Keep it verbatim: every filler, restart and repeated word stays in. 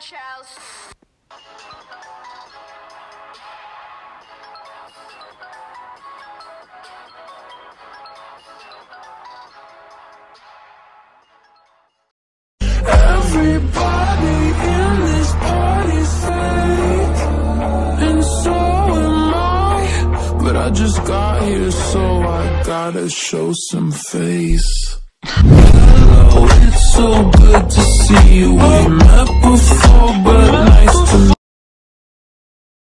house. Everybody in this party's fake, and so am I. But I just got here, so I gotta show some face. Hello, it's so good to see you. We met before, but nice to meet you.